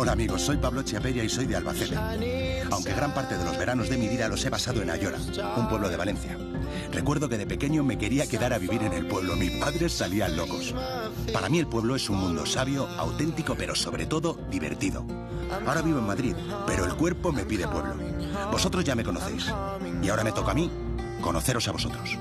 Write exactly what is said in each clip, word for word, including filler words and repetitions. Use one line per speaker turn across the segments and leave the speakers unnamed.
Hola amigos, soy Pablo Chiapella y soy de Albacete. Aunque gran parte de los veranos de mi vida los he pasado en Ayora, un pueblo de Valencia. Recuerdo que de pequeño me quería quedar a vivir en el pueblo. Mis padres salían locos. Para mí el pueblo es un mundo sabio, auténtico, pero sobre todo divertido. Ahora vivo en Madrid, pero el cuerpo me pide pueblo. Vosotros ya me conocéis. Y ahora me toca a mí conoceros a vosotros.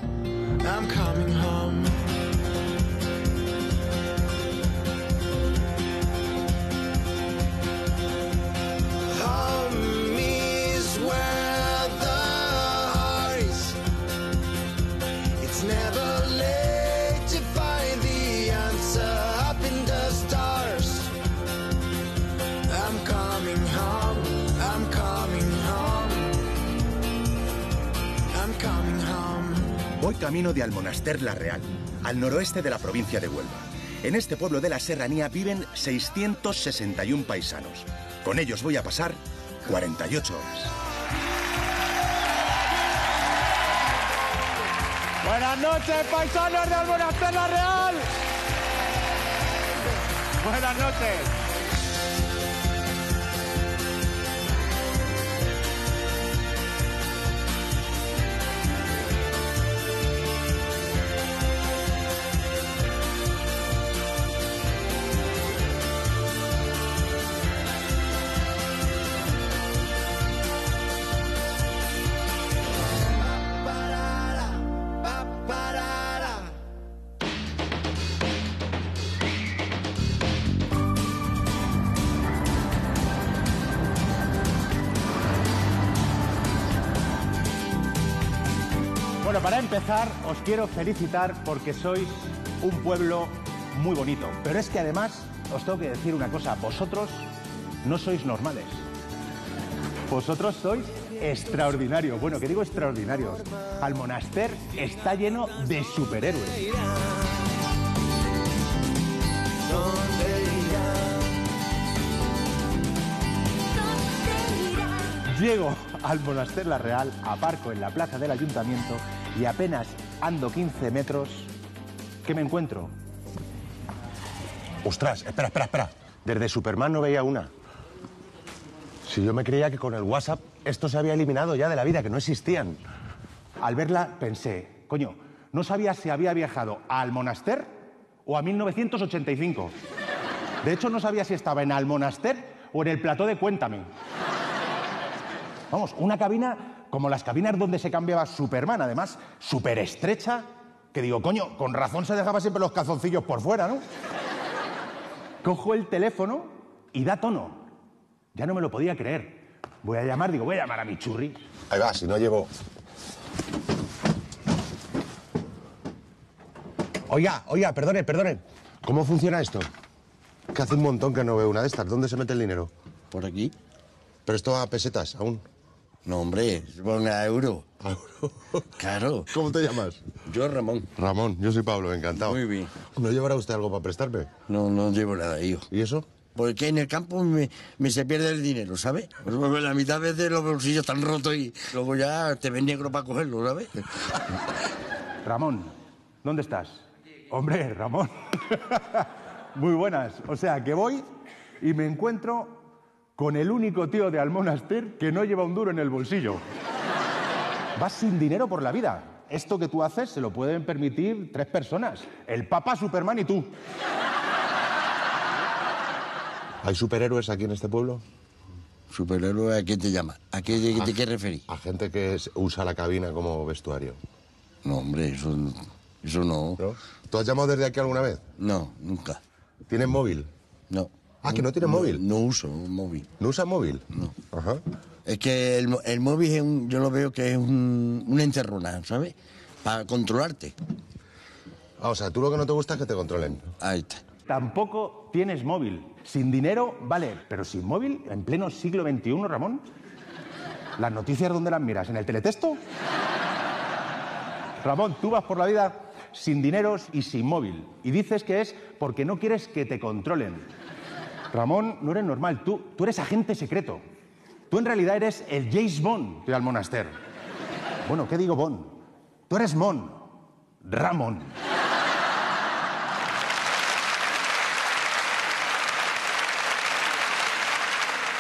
Voy camino de Almonaster la Real, al noroeste de la provincia de Huelva. En este pueblo de la serranía viven seiscientos sesenta y uno paisanos. Con ellos voy a pasar cuarenta y ocho horas.
Buenas noches, paisanos de Almonaster la Real. Buenas noches. Bueno, para empezar, os quiero felicitar porque sois un pueblo muy bonito. Pero es que además, os tengo que decir una cosa, vosotros no sois normales. Vosotros sois extraordinarios. Bueno, que digo extraordinarios. Almonaster está lleno de superhéroes. Llego al Almonaster la Real, aparco en la plaza del ayuntamiento y apenas ando quince metros, ¿qué me encuentro?
Ostras, espera, espera, espera. Desde Superman no veía una. Si yo me creía que con el WhatsApp esto se había eliminado ya de la vida, que no existían.
Al verla pensé, coño, no sabía si había viajado a Almonaster o a mil novecientos ochenta y cinco. De hecho, no sabía si estaba en Almonaster o en el plató de Cuéntame. Vamos, una cabina como las cabinas donde se cambiaba Superman, además, súper estrecha, que digo, coño, con razón se dejaba siempre los calzoncillos por fuera, ¿no? Cojo el teléfono y da tono. Ya no me lo podía creer. Voy a llamar, digo, voy a llamar a mi churri.
Ahí va, si no llevo... Oiga, oiga, perdonen, perdonen. ¿Cómo funciona esto? Que hace un montón que no veo una de estas. ¿Dónde se mete el dinero?
Por aquí.
Pero esto a pesetas, aún.
No, hombre, pon a euro.
¿A euro?
Claro.
¿Cómo te llamas?
Yo, Ramón.
Ramón, yo soy Pablo, encantado.
Muy bien.
¿No llevará usted algo para prestarme?
No, no llevo nada, hijo.
¿Y eso?
Porque en el campo me, me se pierde el dinero, ¿sabes? Pues la mitad de veces los bolsillos están rotos y luego ya te ven negro para cogerlo, ¿sabes?
Ramón, ¿dónde estás? Hombre, Ramón. Muy buenas. O sea, que voy y me encuentro con el único tío de Almonaster que no lleva un duro en el bolsillo. Vas sin dinero por la vida. Esto que tú haces se lo pueden permitir tres personas. El Papa, Superman y tú.
¿Hay superhéroes aquí en este pueblo?
¿Superhéroe a quién te llama? ¿A qué te,
a,
te qué referís?
A gente que es, usa la cabina como vestuario.
No, hombre, eso, eso no.
¿No? ¿Tú has llamado desde aquí alguna vez?
No, nunca.
¿Tienes móvil?
No.
Ah, ¿que no tienes
no,
móvil?
No uso móvil.
¿No usas móvil?
No.
Ajá.
Es que el, el móvil es un, yo lo veo que es un, una encerrona, ¿sabes? Para controlarte.
Ah, o sea, tú lo que no te gusta es que te controlen.
Ahí está.
Tampoco tienes móvil. Sin dinero, vale, pero sin móvil, en pleno siglo veintiuno, Ramón. ¿Las noticias dónde las miras? ¿En el teletexto? Ramón, tú vas por la vida sin dineros y sin móvil. Y dices que es porque no quieres que te controlen. Ramón, no eres normal. Tú, tú eres agente secreto. Tú en realidad eres el James Bond de Almonaster. Bueno, ¿qué digo Bond? Tú eres Mon. Ramón.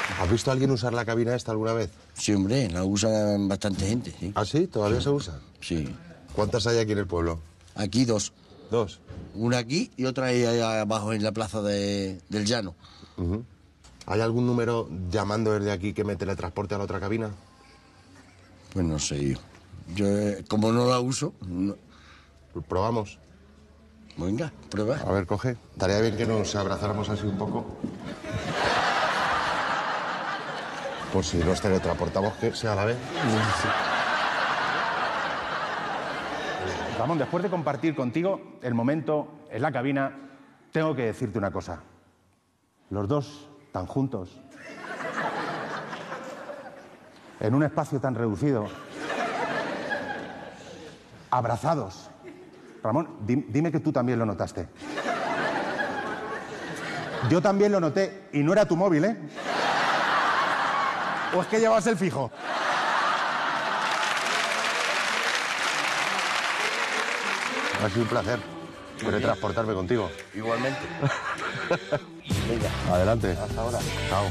¿Has visto a alguien usar la cabina esta alguna vez?
Sí, hombre, la usan bastante gente, sí.
¿Ah, sí? ¿Todavía se usa?
Sí.
¿Cuántas hay aquí en el pueblo?
Aquí dos.
Dos.
Una aquí y otra ahí allá abajo en la plaza de, del Llano.
Uh-huh. ¿Hay algún número llamando desde aquí que me teletransporte a la otra cabina?
Pues no sé yo. Yo, eh, como no la uso... No...
Probamos.
Venga, prueba.
A ver, coge. Estaría bien que nos abrazáramos así un poco. Pues si nos teletransportamos, que sea a la vez. Sí.
Ramón, después de compartir contigo el momento en la cabina, tengo que decirte una cosa. Los dos tan juntos, en un espacio tan reducido, abrazados. Ramón, di- dime que tú también lo notaste. Yo también lo noté, y no era tu móvil, ¿eh? ¿O es que llevas el fijo?
Ha sido un placer teletransportarme contigo.
Igualmente.
Venga. Adelante.
Hasta ahora.
Chao.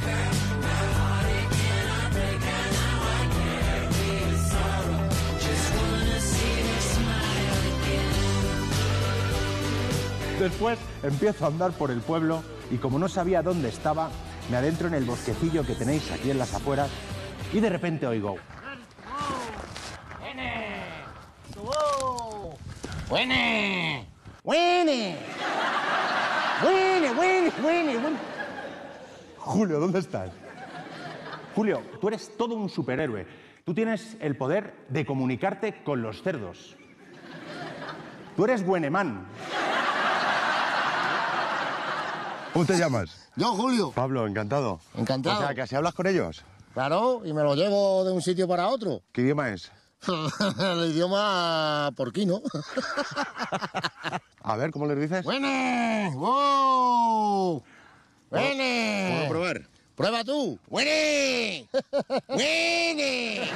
Después empiezo a andar por el pueblo y como no sabía dónde estaba, me adentro en el bosquecillo que tenéis aquí en las afueras y de repente oigo...
¡Buene! ¡Buene! ¡Buene, buene, buene, buene!
Julio, ¿dónde estás? Julio, tú eres todo un superhéroe. Tú tienes el poder de comunicarte con los cerdos. Tú eres Buenemán.
¿Cómo te llamas?
Yo, Julio.
Pablo, encantado.
Encantado.
O sea, que así hablas con ellos.
Claro, y me lo llevo de un sitio para otro.
¿Qué idioma es?
El idioma porquino.
A ver, ¿cómo les dices?
¡Buene! ¡Wow! ¡Buene!
¿Puedo probar?
¡Prueba tú! ¡Buene! ¡Buene!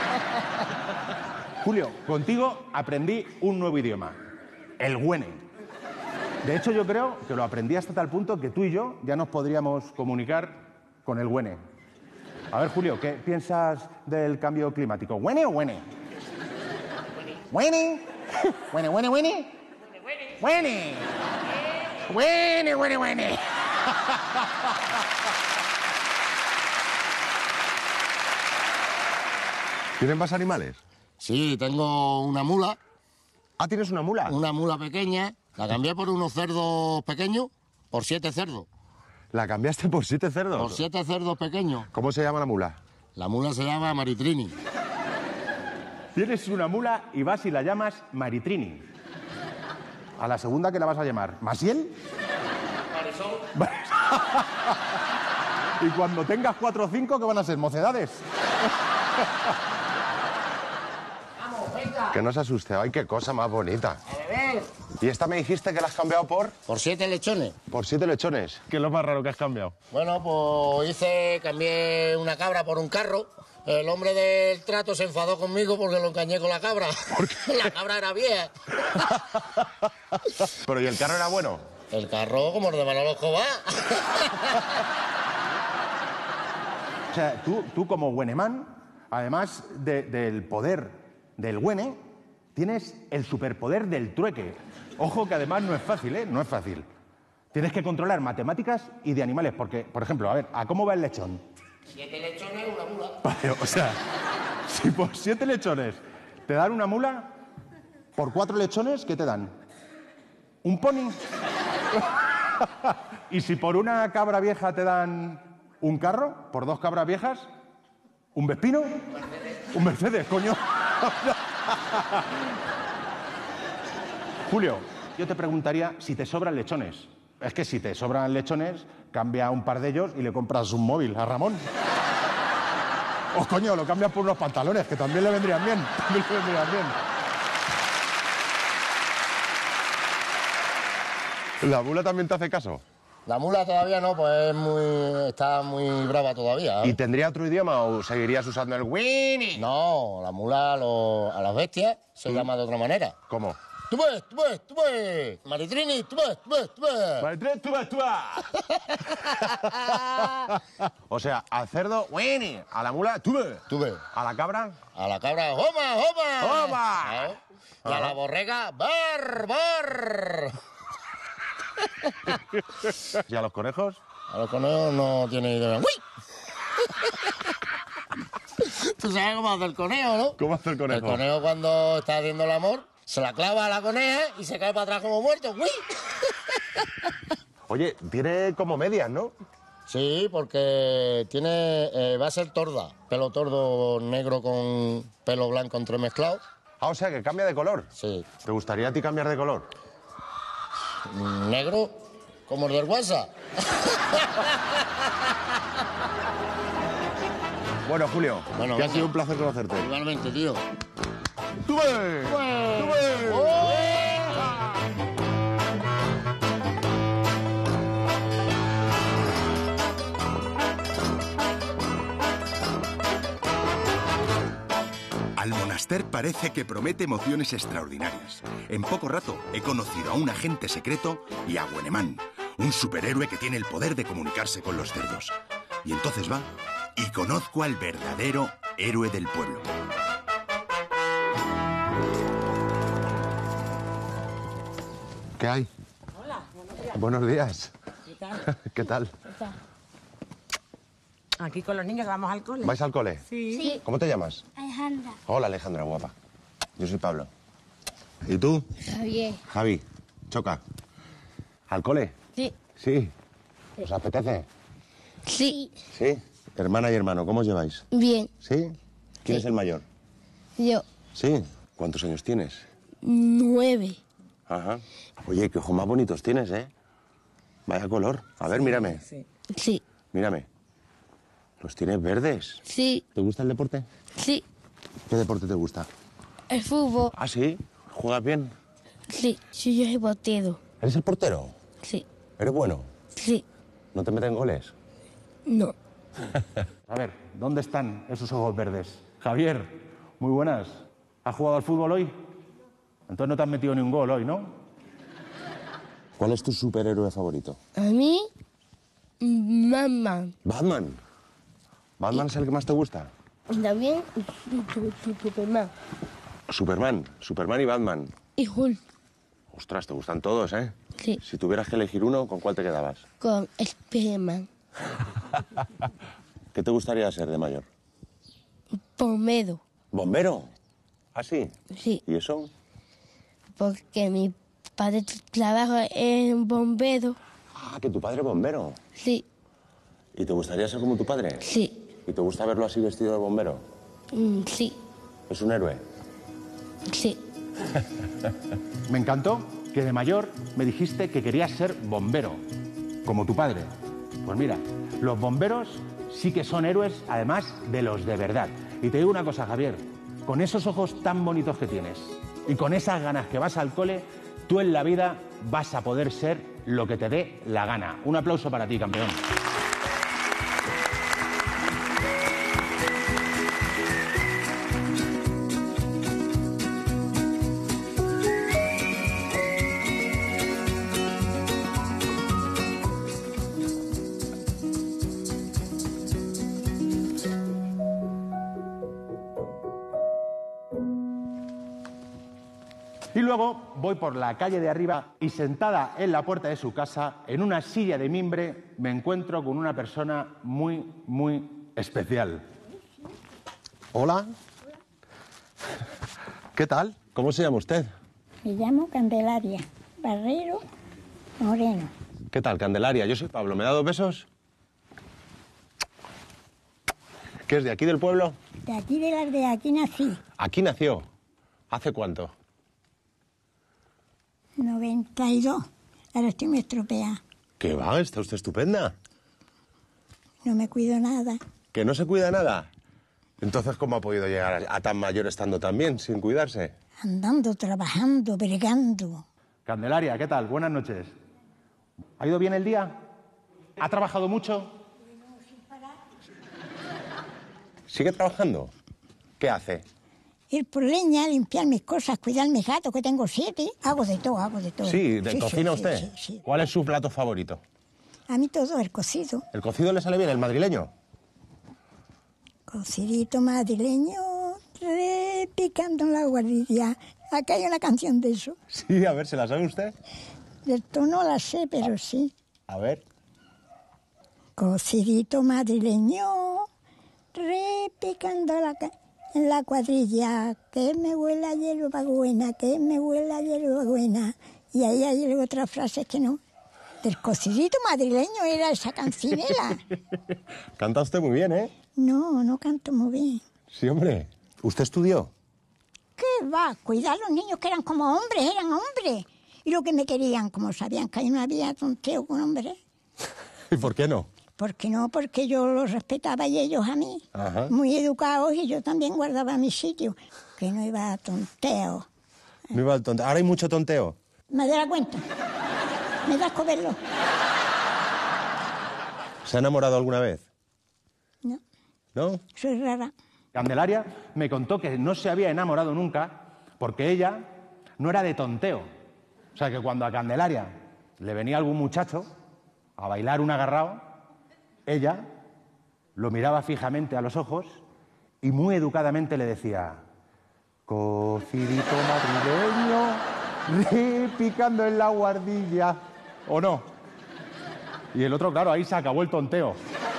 Julio, contigo aprendí un nuevo idioma. El güene. De hecho, yo creo que lo aprendí hasta tal punto que tú y yo ya nos podríamos comunicar con el güene. A ver, Julio, ¿qué piensas del cambio climático? ¿Güene o güene?
¡Buene! ¡Buene, buene, buene! ¡Buene! ¡Buene, buene, buene!
¿Tienen más animales?
Sí, tengo una mula,
Ah, ¿tienes una mula?
una mula pequeña. La cambié por unos cerdos pequeños, por siete cerdos.
¿La cambiaste por siete cerdos?
Por siete cerdos pequeños.
¿Cómo se llama la mula?
La mula se llama Maritrini.
Tienes una mula y vas y la llamas Maritrini. A la segunda, ¿qué la vas a llamar? ¿Masiel? Marisol. Y cuando tengas cuatro o cinco, ¿qué van a ser? ¿Mocedades?
¡Vamos, venga!
Que no se asuste. ¡Ay, qué cosa más bonita!
¡A beber!
¿Y esta me dijiste que la has cambiado por?
Por siete lechones.
Por siete lechones. ¿Qué es lo más raro que has cambiado?
Bueno, pues hice, cambié una cabra por un carro. El hombre del trato se enfadó conmigo porque lo engañé con la cabra. Porque la cabra era vieja.
Pero ¿y el carro era bueno?
El carro como el de Manolo Escobar.
O sea, tú, tú como Buenemán, además de- del poder del Güene, tienes el superpoder del trueque. Ojo que además no es fácil, ¿eh? No es fácil. Tienes que controlar matemáticas y de animales, porque, por ejemplo, a ver, ¿a cómo va el lechón?
Siete lechones, una mula.
Vale, o sea, si por siete lechones te dan una mula, por cuatro lechones, ¿qué te dan? ¿Un pony? Y si por una cabra vieja te dan un carro, por dos cabras viejas, ¿un Vespino? Un Mercedes, coño. Julio, yo te preguntaría si te sobran lechones. Es que si te sobran lechones, cambia un par de ellos y le compras un móvil a Ramón. O coño, lo cambias por unos pantalones, que también le vendrían bien. También le vendrían bien.
¿La mula también te hace caso?
La mula todavía no, pues es muy, está muy brava todavía. ¿eh?
¿Y tendría otro idioma o seguirías usando el Winnie?
No, la mula a, los- a las bestias se llama de otra manera.
¿Cómo?
tú ves, tú ves, tú ves. Maritrini, tú ves, tú ves, tú ves.
Maritrini, tú ves, tú ves. O sea, al cerdo, Winnie. A la mula, tú ves.
Tú ves.
A la cabra,
A la cabra, ¡homa, homa!
¡homa!
¿Eh? Y a la borrega, ¡bar, bar!
¿Y a los conejos?
A los conejos no tiene idea. ¡Uy! Tú sabes cómo hace el conejo, ¿no?
¿Cómo hace el conejo?
El conejo cuando está haciendo el amor, se la clava a la coneja y se cae para atrás como muerto. ¡Uy!
Oye, tiene como medias, ¿no?
Sí, porque tiene, eh, va a ser torda. Pelo tordo negro con pelo blanco entremezclado.
Ah, o sea, que cambia de color.
Sí.
¿Te gustaría a ti cambiar de color?
Negro como el del WhatsApp.
Bueno, Julio,
Bueno,
que ha
venga.
sido un placer conocerte.
Igualmente, tío.
¡Tú ves! ¡Tú ves!
Almonaster parece que promete emociones extraordinarias. En poco rato he conocido a un agente secreto y a Guenemán, un superhéroe que tiene el poder de comunicarse con los cerdos. Y entonces va y conozco al verdadero héroe del pueblo.
¿Qué hay?
Hola, buenos días.
Buenos días.
¿Qué tal?
¿Qué tal?
¿Qué tal? Aquí con los niños que vamos al cole.
¿Vais al cole?
Sí.
Sí,
¿Cómo te llamas?
Alejandra.
Hola, Alejandra, guapa. Yo soy Pablo. ¿Y tú?
Javier.
Javi, choca. ¿Al cole?
Sí.
Sí. ¿Os apetece?
Sí.
Sí. Hermana y hermano, ¿cómo os lleváis?
Bien.
¿Sí? ¿Quién
Sí.
es el mayor?
Yo.
Sí. ¿Cuántos años tienes?
Nueve.
Ajá. Oye, qué ojos más bonitos tienes, ¿eh? Vaya color. A ver, mírame.
Sí.
Sí.
Mírame. Los tienes verdes.
Sí.
¿Te gusta el deporte?
Sí.
¿Qué deporte te gusta?
El fútbol.
Ah, sí. ¿Juegas bien?
Sí. Sí, yo soy portero.
¿Eres el portero?
Sí.
¿Eres bueno?
Sí.
¿No te meten goles?
No.
A ver, ¿dónde están esos ojos verdes? Javier, muy buenas. ¿Has jugado al fútbol hoy? Entonces no te has metido ni un gol hoy, ¿no?
¿Cuál es tu superhéroe favorito?
A mí, mamá.
Batman. ¿Batman es el que más te gusta?
También, tu- tu- tu- Superman.
Superman. Superman y Batman.
Y Hulk.
Ostras, te gustan todos, ¿eh?
Sí.
Si tuvieras que elegir uno, ¿con cuál te quedabas?
Con Spiderman.
¿Qué te gustaría ser de mayor?
Pomero.
¿Bombero? ¿Ah, sí?
Sí.
¿Y eso?
Porque mi padre trabaja en bombero.
Ah, que tu padre es bombero.
Sí.
¿Y te gustaría ser como tu padre?
Sí.
¿Y te gusta verlo así vestido de bombero?
Mm, sí.
¿Es un héroe?
Sí.
Me encantó que de mayor me dijiste que querías ser bombero, como tu padre. Pues mira, los bomberos sí que son héroes, además de los de verdad. Y te digo una cosa, Javier, con esos ojos tan bonitos que tienes y con esas ganas que vas al cole, tú en la vida vas a poder ser lo que te dé la gana. Un aplauso para ti, campeón. Y luego voy por la calle de arriba y sentada en la puerta de su casa, en una silla de mimbre, me encuentro con una persona muy, muy especial.
Hola. ¿Qué tal? ¿Cómo se llama usted?
Me llamo Candelaria Barrero Moreno.
¿Qué tal, Candelaria? Yo soy Pablo. ¿Me da dos besos? ¿Qué es de aquí del pueblo?
De aquí de las de aquí nací,
Aquí nació. ¿Hace cuánto?
noventa y dos. Ahora estoy me estropeada.
¿Qué va? Está usted estupenda.
No me cuido nada.
¿Que no se cuida nada? Entonces, ¿cómo ha podido llegar a tan mayor estando tan bien, sin cuidarse?
Andando, trabajando, bregando.
Candelaria, ¿qué tal? Buenas noches. ¿Ha ido bien el día? ¿Ha trabajado mucho?
¿Sigue trabajando? ¿Qué hace?
ir por leña, limpiar mis cosas, cuidar mis gatos, que tengo siete. Hago de todo, hago de todo.
Sí, ¿de cocina
sí,
usted?
Sí, sí.
¿Cuál es su plato favorito?
A mí todo, el cocido.
¿El cocido le sale bien, el madrileño?
Cocidito madrileño, repicando en la guardilla. Acá hay una canción de eso.
Sí, a ver, ¿se la sabe usted?
Del tono la sé, pero sí.
A ver.
Cocidito madrileño, repicando la, en la cuadrilla, que me huele a hierba buena, que me huele a hierba buena. Y ahí hay otras frases que no. Del cocidito madrileño era esa cancinela.
Canta usted muy bien, ¿eh?
No, no canto muy bien.
Sí, hombre. ¿Usted estudió?
¿Qué va? Cuidar a los niños que eran como hombres, eran hombres. Y lo que me querían, como sabían que ahí no había tonteo con hombres.
¿Y por qué no?
¿Por qué no? Porque yo los respetaba y ellos a mí.
Ajá.
Muy educados y yo también guardaba mi sitio. Que no iba a tonteo.
No iba al tonteo. ¿Ahora hay mucho tonteo?
Me da la cuenta. Me da asco verlo.
¿Se ha enamorado alguna vez?
No,
¿No?
soy rara.
Candelaria me contó que no se había enamorado nunca porque ella no era de tonteo. O sea, que cuando a Candelaria le venía algún muchacho a bailar un agarrao, ella lo miraba fijamente a los ojos y muy educadamente le decía: cocidito madrileño, repicando en la guardilla. ¿O no? Y el otro, claro, ahí se acabó el tonteo.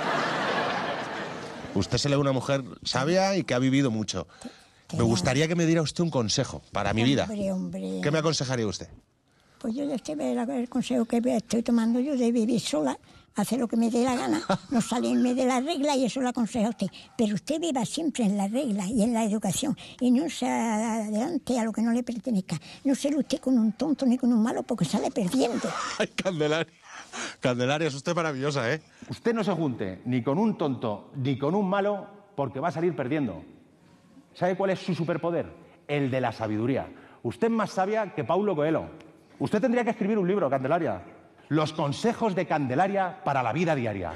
Usted se le ve una mujer sabia y que ha vivido mucho. Me gustaría que me diera usted un consejo para mi vida.
Hombre, hombre.
¿Qué me aconsejaría usted?
Pues yo ya estoy, el consejo que estoy tomando yo de vivir sola, hacer lo que me dé la gana, no salirme de la regla, y eso lo aconseja usted. Pero usted viva siempre en la regla y en la educación y no se adelante a lo que no le pertenezca. No se luche con un tonto ni con un malo porque sale perdiendo.
Ay, Candelaria. Candelaria, es usted maravillosa, ¿eh?
Usted no se junte ni con un tonto ni con un malo porque va a salir perdiendo. ¿Sabe cuál es su superpoder? El de la sabiduría. Usted es más sabia que Paulo Coelho. Usted tendría que escribir un libro, Candelaria. Los consejos de Candelaria para la vida diaria.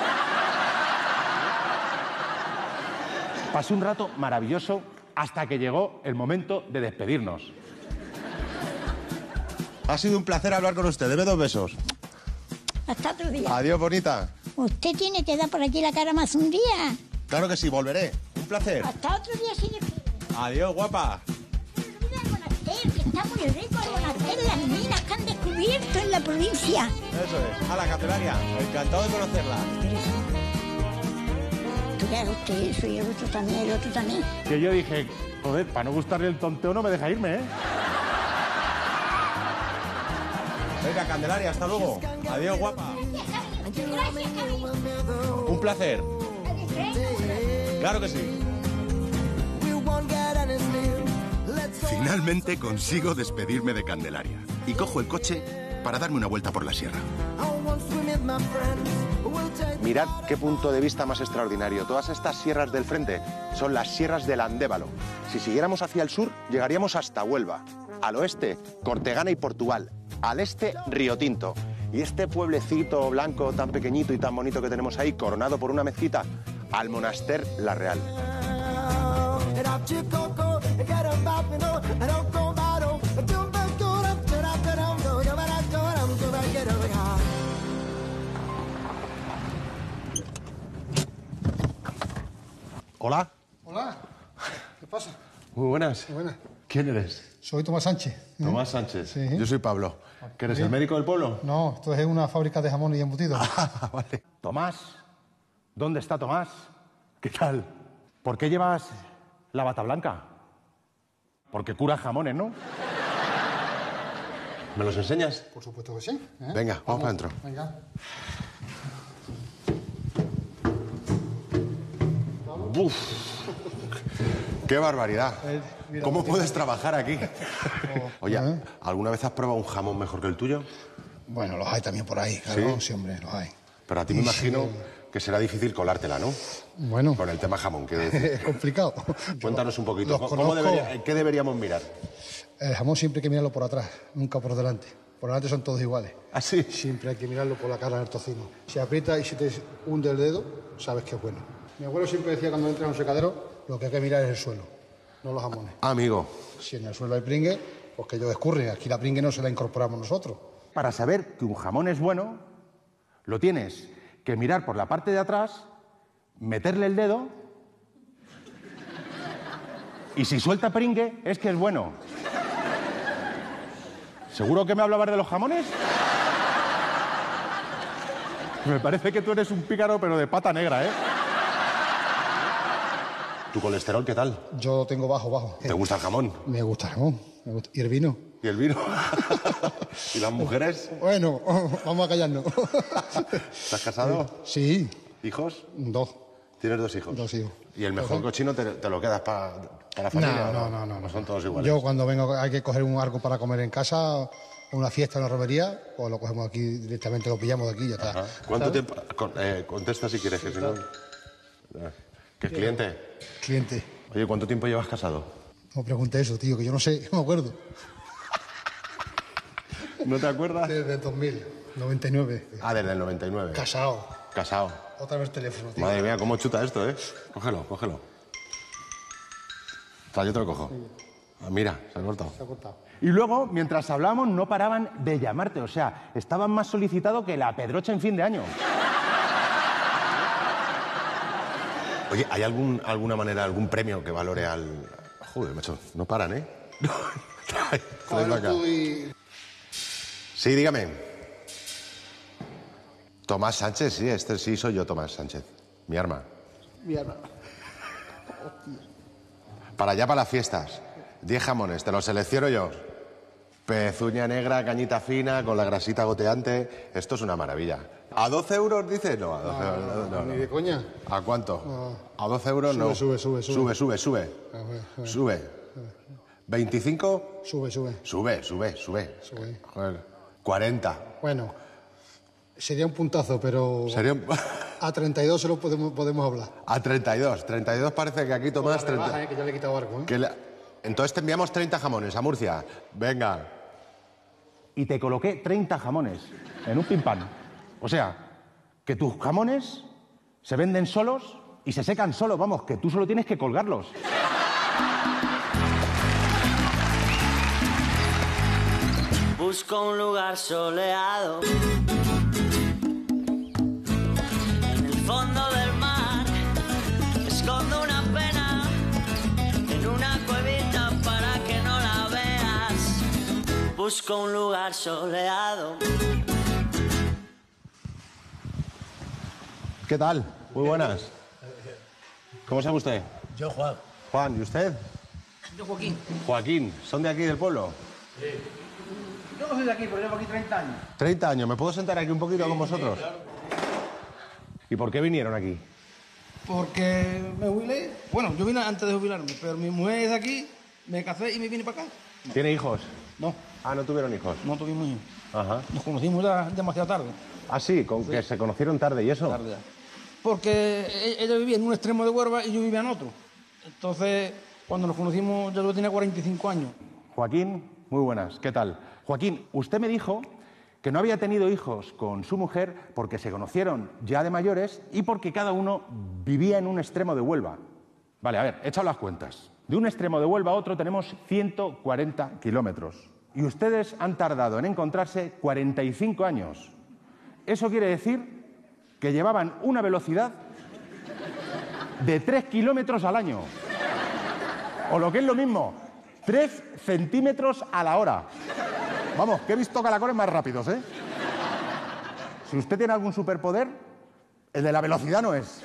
Pasé un rato maravilloso hasta que llegó el momento de despedirnos.
Ha sido un placer hablar con usted. Deme dos besos.
Hasta otro día.
Adiós, bonita.
Usted tiene que dar por aquí la cara más un día.
Claro que sí, volveré. Un placer.
Hasta otro día, señor.
Adiós, guapa.
No olvide el monasterio, que está muy rico el monasterio, las minas que han descubierto en la provincia.
Eso es. A la Candelaria. Encantado de conocerla.
Tú le hagas usted eso y el otro también, el otro también.
Que yo dije, joder, para no gustarle el tonteo no me deja irme, ¿eh?
Venga, Candelaria, hasta luego. Adiós, guapa. Un placer. Claro que sí.
Finalmente consigo despedirme de Candelaria y cojo el coche para darme una vuelta por la sierra.
Mirad qué punto de vista más extraordinario. Todas estas sierras del frente son las sierras del Andévalo. Si siguiéramos hacia el sur, llegaríamos hasta Huelva. Al oeste, Cortegana y Portugal. Al este, Río Tinto. Y este pueblecito blanco tan pequeñito y tan bonito que tenemos ahí, coronado por una mezquita, Almonaster la Real. Hola.
Hola. ¿Qué pasa?
Muy buenas.
Muy buenas.
¿Quién eres?
Soy Tomás Sánchez. ¿eh?
Tomás Sánchez.
Sí.
Yo soy Pablo. ¿Que eres
Bien.
el médico del pueblo?
No, esto es una fábrica de jamón y embutidos.
Ah, vale.
Tomás, ¿dónde está Tomás? ¿Qué tal? ¿Por qué llevas la bata blanca? Porque curas jamones, ¿no?
¿Me los enseñas?
Por supuesto que sí. ¿eh?
Venga, vamos para adentro.
Venga.
¡Uf! ¡Qué barbaridad!
Eh, mira,
¿Cómo
mira.
puedes trabajar aquí? Oye,
¿eh?
¿alguna vez has probado un jamón mejor que el tuyo?
Bueno, los hay también por ahí, claro.
¿Sí?
Sí, hombre, los hay.
Pero a ti me
Y
imagino
sí.
que será difícil colártela, ¿no?
Bueno,
Con el tema jamón, quiero decir.
es complicado.
Cuéntanos un poquito.
Los
¿Cómo
conozco.
debería- ¿Qué deberíamos mirar?
El jamón siempre hay que mirarlo por atrás, nunca por delante. Por delante son todos iguales.
¿Ah, sí?
Siempre hay que mirarlo por la cara del tocino. Si aprieta y si te hunde el dedo, sabes que es bueno. Mi abuelo siempre decía cuando entras a un secadero, lo que hay que mirar es el suelo. no los jamones.
Ah, amigo.
Si en el suelo hay pringue, pues que ellos escurren. Aquí la pringue no se la incorporamos nosotros.
Para saber que un jamón es bueno, lo tienes que mirar por la parte de atrás, meterle el dedo y si suelta pringue es que es bueno. ¿Seguro que me hablabas de los jamones? Me parece que tú eres un pícaro pero de pata negra, ¿eh?
¿Tu colesterol qué tal?
Yo tengo bajo, bajo.
¿Te gusta el jamón?
Me gusta el jamón. Me gusta. ¿Y el vino?
¿Y el vino? ¿Y las mujeres?
Bueno, vamos a callarnos.
¿Estás casado?
Sí.
¿Hijos?
Dos.
¿Tienes dos hijos?
Dos hijos.
¿Y el mejor cochino te, te lo quedas para pa la familia?
No, no, no, no, no.
Son todos iguales.
Yo cuando vengo hay que coger un algo para comer en casa, una fiesta, una romería, pues lo cogemos aquí directamente, lo pillamos de aquí y ya está.
Ajá. ¿Cuánto
¿sabes?
tiempo? Con- eh, contesta si quieres, que si no... ¿Qué es cliente?
Cliente.
Oye, ¿cuánto tiempo llevas casado?
No pregunte eso, tío, que yo no sé, no me acuerdo.
¿No te acuerdas?
Desde el dos mil, noventa y nueve.
Ah, desde el noventa y nueve.
Casado.
Casado.
Otra vez teléfono, tío.
Madre mía, cómo chuta esto, ¿eh? Cógelo, cógelo. O sea, yo te lo cojo. Ah, mira, se ha cortado.
Se ha cortado.
Y luego, mientras hablábamos, no paraban de llamarte. O sea, estaban más solicitados que la Pedrocha en fin de año.
Oye, ¿hay algún, alguna manera, algún premio que valore al... Joder, macho, no paran, ¿eh? Trae, traedlo acá. Sí, dígame. Tomás Sánchez, sí, este sí soy yo, Tomás Sánchez. Mi arma.
Mi arma.
Para allá, para las fiestas. Diez jamones, te los selecciono yo. Pezuña negra, cañita fina, con la grasita goteante. Esto es una maravilla. ¿A doce euros, dices? No, a doce euros. No, no.
¿Ni de coña?
¿A cuánto?
No.
¿A doce euros?
Sube,
no.
sube, sube, sube.
Sube, sube, sube.
A ver, a ver.
Sube. ¿veinticinco?
Sube, sube.
Sube, sube, sube.
Sube.
Joder. cuarenta.
Bueno, sería un puntazo, pero
Sería un...
a treinta y dos se lo podemos, podemos hablar.
A treinta y dos. treinta y dos parece que aquí Tomás...
Con la rebaja,
treinta.
eh, que ya le he quitado algo, ¿eh?
Que le- Entonces te enviamos treinta jamones a Murcia. Venga.
Y te coloqué treinta jamones en un pimpán. O sea, que tus jamones se venden solos y se secan solos. Vamos, que tú solo tienes que colgarlos.
Busco un lugar soleado en el fondo del mar. Escondo una pena en una cuevita para que no la veas. Busco un lugar soleado.
¿Qué tal? Muy buenas. ¿Cómo se llama usted?
Yo, Juan.
Juan, ¿y usted?
Yo, Joaquín.
Joaquín. ¿Son de aquí del pueblo?
Yo no soy de aquí, pero llevo aquí treinta años.
treinta años. ¿Me puedo sentar aquí un poquito con vosotros? ¿Y por qué vinieron aquí?
Porque me jubilé. Bueno, yo vine antes de jubilarme, pero mi mujer es de aquí, me casé y me vine para acá.
¿Tiene hijos?
No,
Ah, no tuvieron hijos.
no tuvimos hijos.
Ajá.
Nos conocimos ya demasiado tarde.
Ah, sí, con que se conocieron tarde, ¿y eso?
tarde ya. Porque e- ella vivía en un extremo de Huelva y yo vivía en otro. Entonces, cuando nos conocimos, yo tenía cuarenta y cinco años.
Joaquín, muy buenas. ¿Qué tal? Joaquín, usted me dijo que no había tenido hijos con su mujer porque se conocieron ya de mayores y porque cada uno vivía en un extremo de Huelva. Vale, a ver, echad las cuentas. De un extremo de Huelva a otro tenemos ciento cuarenta kilómetros. Y ustedes han tardado en encontrarse cuarenta y cinco años. Eso quiere decir que llevaban una velocidad de tres kilómetros al año. O lo que es lo mismo, tres centímetros a la hora. Vamos, que he visto caracoles más rápidos, ¿eh? Si usted tiene algún superpoder, el de la velocidad no es.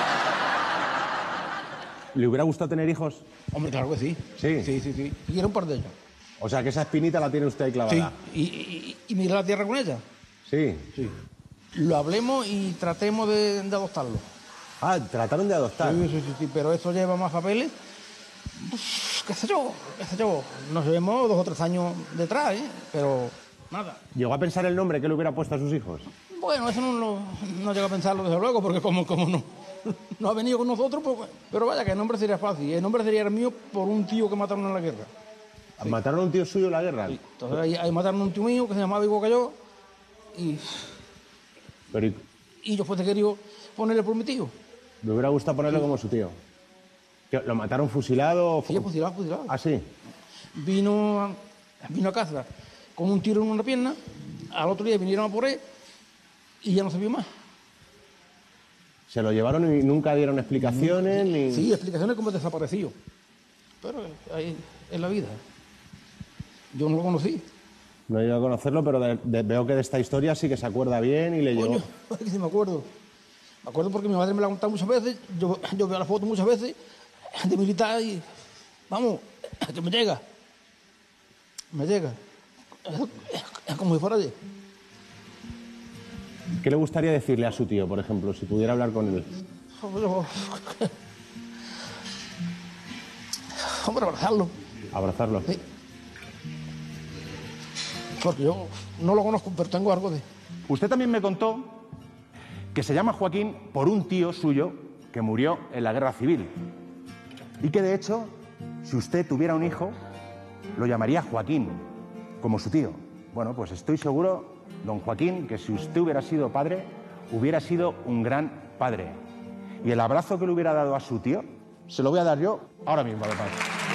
¿Le hubiera gustado tener hijos?
Hombre, claro que sí.
Sí.
Sí, sí, sí. Y era un par de ellos.
O sea, que esa espinita la tiene usted ahí
Sí.
clavada.
Y, y, y mirar la tierra con ella.
Sí.
Sí. Lo hablemos y tratemos de, de adoptarlo.
Ah, trataron de adoptar.
Sí, sí, sí, sí, pero eso lleva más papeles. Uf, qué sé yo, qué sé yo. Nos llevamos dos o tres años detrás, ¿eh? Pero nada.
¿Llegó a pensar el nombre que le hubiera puesto a sus hijos?
Bueno, eso no, lo, no llega a pensarlo desde luego, porque como, como no, no ha venido con nosotros, pues bueno. Pero vaya, que el nombre sería fácil. El nombre sería el mío por un tío que mataron en la guerra.
Sí. ¿Mataron a un tío suyo en la guerra?
Sí. Entonces ahí, ahí mataron a un tío mío que se llamaba igual que yo. Y,
Pero ¿y
y yo pues te quería ponerle por mi tío.
me hubiera gustado ponerlo como su tío? ¿Lo mataron fusilado?
Sí, fusilado, fusilado.
¿Ah, sí?
Vino a, vino a casa con un tiro en una pierna, al otro día vinieron a por él y ya no se vio más.
¿Se lo llevaron y nunca dieron explicaciones? Ni...
Sí, explicaciones como desaparecido. Pero ahí es la vida. Yo no lo conocí.
No he ido a conocerlo, pero de, de, veo que de esta historia sí que se acuerda bien y le llegó.
Coño, es que sí me acuerdo. Me acuerdo porque mi madre me la ha contado muchas veces, yo, yo veo la foto muchas veces de militar y, vamos, que me llega. Me llega. Es, es como si fuera ayer.
¿Qué le gustaría decirle a su tío, por ejemplo, si pudiera hablar con él?
Hombre, abrazarlo.
¿Abrazarlo?
Sí. Porque yo no lo conozco, pero tengo algo de...
Usted también me contó que se llama Joaquín por un tío suyo que murió en la guerra civil. Y que, de hecho, si usted tuviera un hijo, lo llamaría Joaquín, como su tío. Bueno, pues estoy seguro, don Joaquín, que si usted hubiera sido padre, hubiera sido un gran padre. Y el abrazo que le hubiera dado a su tío, se lo voy a dar yo ahora mismo, además.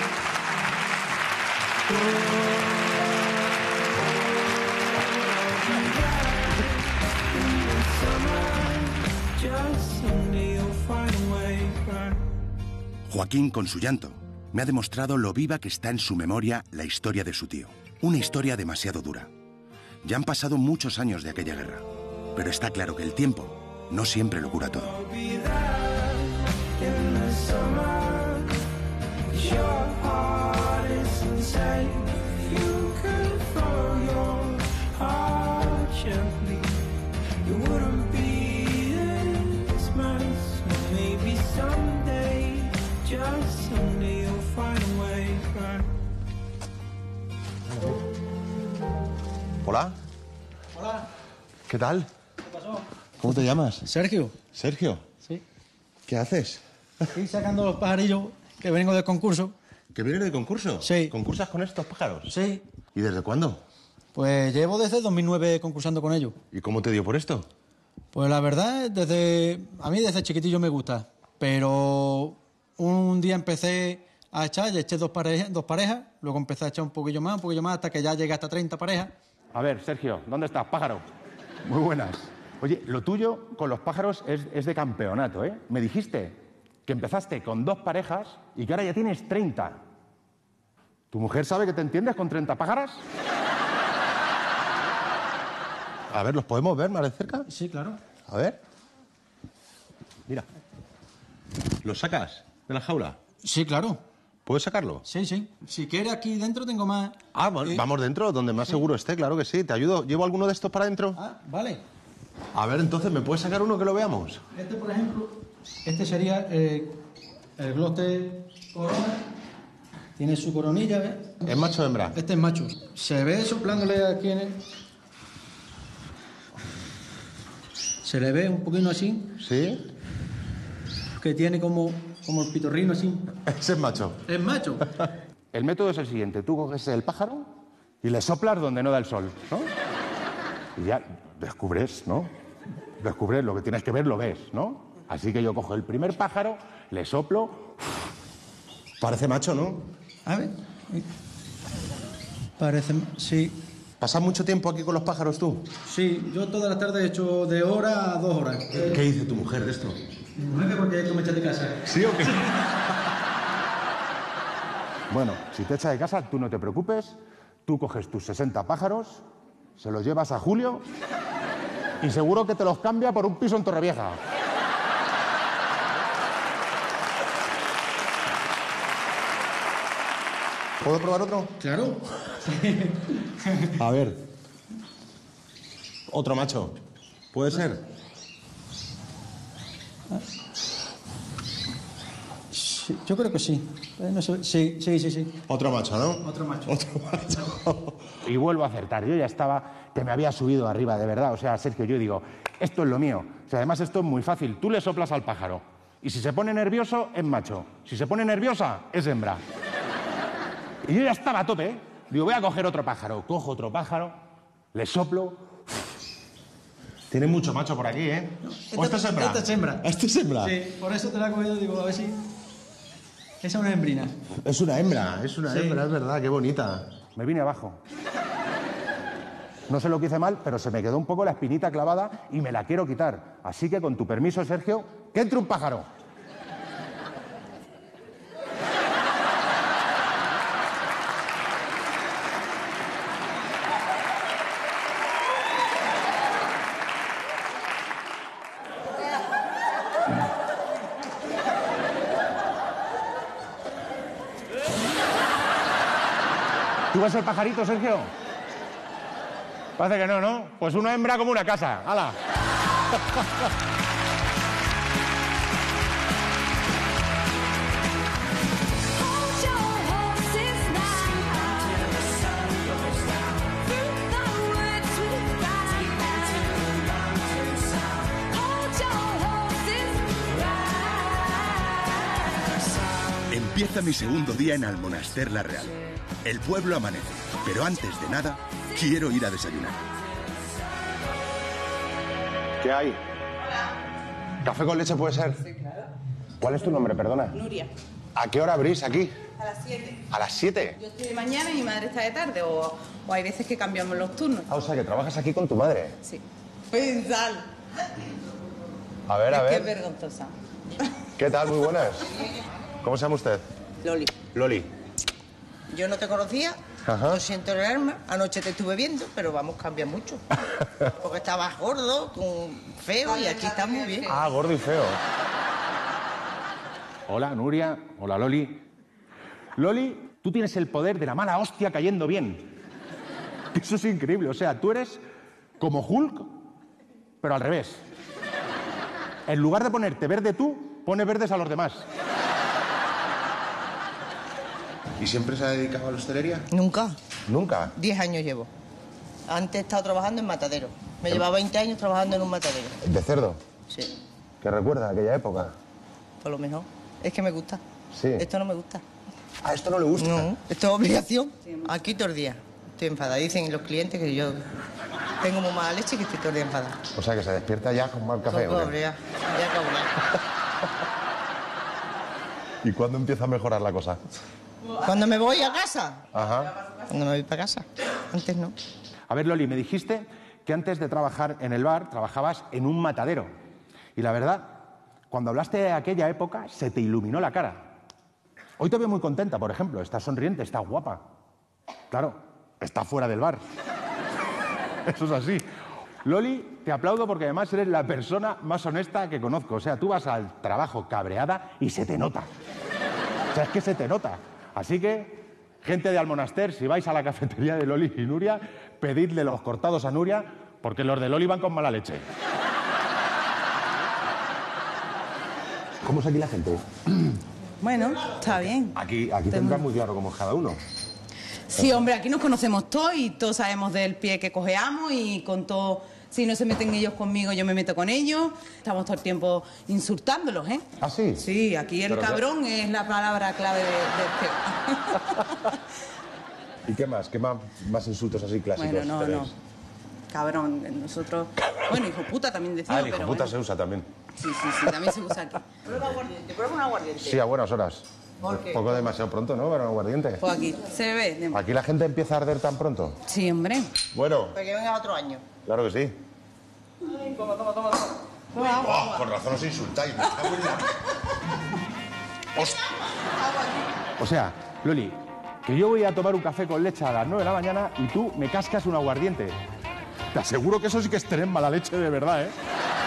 Joaquín, con su llanto, me ha demostrado lo viva que está en su memoria la historia de su tío. Una historia demasiado dura. Ya han pasado muchos años de aquella guerra, pero está claro que el tiempo no siempre lo cura todo.
Hola.
Hola.
¿Qué tal?
¿Qué pasó?
¿Cómo te llamas?
Sergio.
Sergio.
Sí.
¿Qué haces?
Estoy sacando los pajarillos que vengo del concurso.
¿Que vienes de concurso?
Sí.
¿Concursas con estos pájaros?
Sí.
¿Y desde cuándo?
Pues llevo desde dos mil nueve concursando con ellos.
¿Y cómo te dio por esto?
Pues la verdad, desde a mí desde chiquitillo me gusta, pero un día empecé a echar, y eché dos parejas, dos parejas, luego empecé a echar un poquillo más, un poquillo más, hasta que ya llegué hasta treinta parejas.
A ver, Sergio, ¿dónde estás, pájaro? Muy buenas. Oye, lo tuyo con los pájaros es, es de campeonato, ¿eh? Me dijiste que empezaste con dos parejas y que ahora ya tienes treinta. ¿Tu mujer sabe que te entiendes con treinta pájaras?
A ver, ¿los podemos ver más de cerca?
Sí, claro.
A ver. Mira. ¿Los sacas de la jaula?
Sí, claro.
¿Puedes sacarlo?
Sí, sí. Si quieres, aquí dentro tengo más...
Ah, bueno,
eh,
vamos dentro, donde más
sí.
seguro esté, claro que sí. Te ayudo. ¿Llevo alguno de estos para adentro?
Ah, vale.
A ver, entonces, ¿me puedes sacar uno que lo veamos?
Este, por ejemplo, este sería eh, el glote corona. Tiene su coronilla, ¿ves?
¿Es macho o hembra?
Este es macho. Se ve soplándole aquí en el... Se le ve un poquito así.
¿Sí?
que tiene como, como el pitorrino así.
Ese es macho.
Es macho. El método es el siguiente. Tú coges el pájaro y le soplas donde no da el sol, ¿no? Y ya descubres, ¿no? Descubres lo que tienes que ver, lo ves, ¿no? Así que yo cojo el primer pájaro, le soplo...
Parece macho, ¿no?
A ver... Parece... sí.
¿Pasas mucho tiempo aquí con los pájaros tú?
Sí, yo toda la tarde he hecho de hora a dos horas.
¿Qué dice tu mujer de esto?
Mi mujer, porque tú me echas de casa.
¿Sí o qué?
Bueno, si te echas de casa, tú no te preocupes. Tú coges tus sesenta pájaros, se los llevas a Julio y seguro que te los cambia por un piso en Torrevieja.
¿Puedo probar otro?
Claro.
A ver. Otro macho. ¿Puede ser?
Sí, yo creo que sí. Eh, no sé, sí, sí, sí, sí.
Otro macho, ¿no?
Otro macho.
Otro macho.
Y vuelvo a acertar. Yo ya estaba, que me había subido arriba, de verdad. O sea, Sergio, yo digo, esto es lo mío. O sea, además esto es muy fácil. Tú le soplas al pájaro. Y si se pone nervioso, es macho. Si se pone nerviosa, es hembra. Y yo ya estaba a tope, ¿eh? Digo, voy a coger otro pájaro. Cojo otro pájaro, le soplo.
Tiene mucho macho por aquí, ¿eh?
No,
¿O esta es hembra?
Esta es hembra.
¿Esta es hembra?
Sí, por eso te la he cogido, digo, a ver si...
Esa es una hembrina.
Es una hembra, es una
Sí.
hembra, es verdad, qué bonita.
Me vine abajo. No sé lo que hice mal, pero se me quedó un poco la espinita clavada y me la quiero quitar. Así que, con tu permiso, Sergio, que entre un pájaro. ¿Tú ves el pajarito, Sergio? Parece que no, ¿no? Pues una hembra como una casa. ¡Hala!
Empieza mi segundo día en Almonaster la Real. El pueblo amanece, pero antes de nada, quiero ir a desayunar.
¿Qué hay? ¿Café con leche puede ser?
Sí, claro.
¿Cuál es tu nombre, perdona?
Nuria.
¿A qué hora abrís aquí?
A las siete.
¿A las siete?
Yo estoy de mañana y mi madre está de tarde, o, o hay veces que cambiamos los turnos.
Ah, o sea, que trabajas aquí con tu madre.
Sí. Pensal.
A ver, a
Es que
ver.
es vergonzosa.
¿Qué tal? Muy buenas. ¿Cómo se llama usted?
Loli.
Loli.
Yo no te conocía,
Ajá.
lo siento en el alma. Anoche te estuve viendo, pero vamos, cambia mucho. Porque estabas gordo, con feo, y aquí estás muy bien.
Ah, gordo y feo.
Hola, Nuria. Hola, Loli. Loli, tú tienes el poder de la mala hostia cayendo bien. Eso es increíble. O sea, tú eres como Hulk, pero al revés. En lugar de ponerte verde tú, pones verdes a los demás.
¿Y siempre se ha dedicado a la hostelería?
Nunca.
¿Nunca?
Diez años llevo. Antes he estado trabajando en matadero. Me llevaba veinte años trabajando en un matadero.
¿De cerdo?
Sí,
¿Qué recuerda aquella época?
por lo mejor. Es que me gusta.
Sí.
Esto no me gusta.
¿A esto no le gusta?
No, esto es obligación. Aquí todo el día. Estoy enfadada. Dicen los clientes que yo tengo muy mala leche y que estoy todo el día enfadada.
O sea, que se despierta ya con mal café. ¿o qué?
Pobre, ya. Ya cabrón.
¿Y cuándo empieza a mejorar la cosa?
Cuando me voy a casa.
Ajá.
Cuando me voy para casa. Antes no.
A ver, Loli, me dijiste que antes de trabajar en el bar, trabajabas en un matadero. Y la verdad, cuando hablaste de aquella época, se te iluminó la cara. Hoy te veo muy contenta, por ejemplo. Estás sonriente, estás guapa. Claro, estás fuera del bar. Eso es así. Loli, te aplaudo porque además eres la persona más honesta que conozco. O sea, tú vas al trabajo cabreada y se te nota. O sea, es que se te nota. Así que, gente de Almonaster, si vais a la cafetería de Loli y Nuria, pedidle los cortados a Nuria, porque los de Loli van con mala leche. ¿Cómo es aquí la gente?
Bueno, está bien.
Aquí, aquí tendrá muy claro cómo es cada uno.
Sí, hombre, aquí nos conocemos todos y todos sabemos del pie que cojeamos y con todo, si no se meten ellos conmigo, yo me meto con ellos. Estamos todo el tiempo insultándolos, ¿eh?
¿Ah, sí?
Sí, aquí el
¿Pero qué?
cabrón es la palabra clave de, de
¿Y qué más? ¿Qué más, más insultos así clásicos
Bueno, no,
tenéis?
no. Cabrón, nosotros... Bueno, hijo puta también decimos,
Ah, el hijo
pero
puta
bueno.
se usa también.
Sí, sí, sí, también se usa aquí. Prueba aguardiente, prueba un aguardiente.
Sí, a buenas horas.
¿Por qué?
Un poco demasiado pronto, ¿no? Para un aguardiente.
Pues aquí, se ve. de-
¿Aquí la gente empieza a arder tan pronto?
Sí, hombre.
Bueno,
Para que venga otro año.
claro que sí.
Toma, toma, toma, toma.
Oh, con razón os insultáis. Me cago en la... Hostia.
O sea, Loli, que yo voy a tomar un café con leche a las nueve de la mañana y tú me cascas un aguardiente. Te aseguro que eso sí que es tener mala leche de verdad, ¿eh?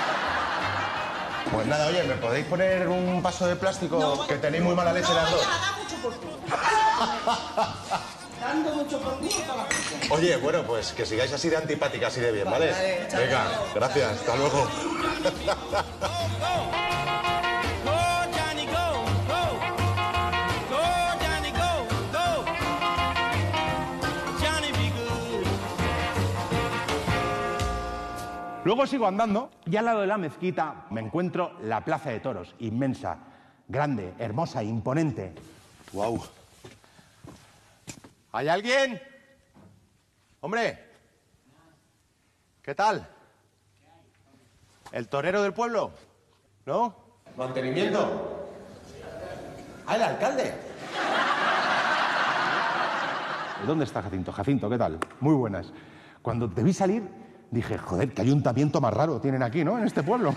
Pues nada, oye, ¿me podéis poner un vaso de plástico?
No,
que tenéis muy mala leche
no,
las dos.
vaya, da mucho por culo. Dando mucho por culo toda la gente.
Oye, bueno, pues que sigáis así de antipática, así de bien, ¿vale?
Vale, chao.
Venga, gracias, hasta luego.
Luego sigo andando y al lado de la mezquita me encuentro la plaza de toros, inmensa, grande, hermosa, imponente.
Guau. ¿Hay alguien? Hombre. ¿Qué tal? ¿El torero del pueblo? ¿No? ¿Mantenimiento? ¡Ah, el alcalde!
¿Dónde está Jacinto? Jacinto, ¿qué tal? Muy buenas. Cuando te vi salir, dije, joder, qué ayuntamiento más raro tienen aquí, ¿no? En este pueblo.